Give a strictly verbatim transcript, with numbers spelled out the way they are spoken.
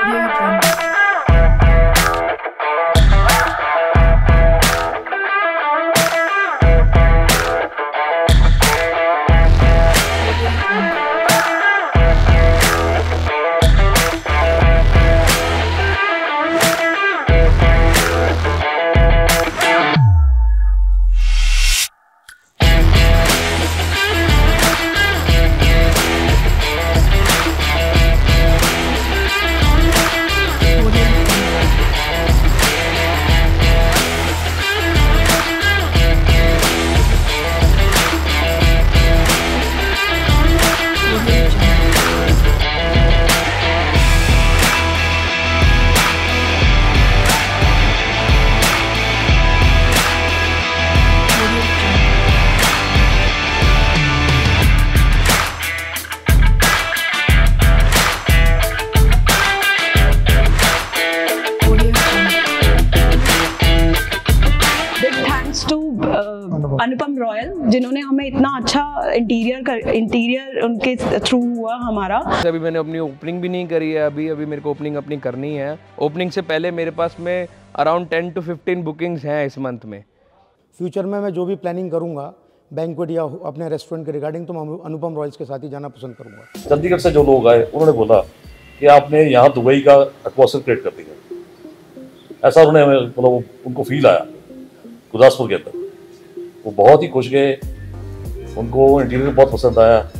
अनुपम royal, जिन्होंने हमें इतना अच्छा इंटीरियर कर इंटीरियर उनके थ्रू हुआ हमारा। अभी मैंने अपनी ओपनिंग भी नहीं करी है, अभी अभी मेरे को ओपनिंग अपनी करनी है। ओपनिंग से पहले मेरे पास में around ten to fifteen bookings हैं इस मंथ में। फ्यूचर में मैं जो भी प्लानिंग करूंगा बैंक्वेट या अपने रेस्टोरेंट के रिगार्डिंग, तो मैं अनुपम रॉयल्स के साथ ही जाना पसंद करूंगा। चंडीगढ़ से जो लोग आए उन्होंने बोला कि आपने यहाँ दुबई का एटमॉस्फेयर क्रिएट कर दिया, ऐसा उन्होंने मतलब उनको फील आया गुरदासपुर के अंदर। वो बहुत ही खुश गए, उनको इंटीरियर बहुत पसंद आया।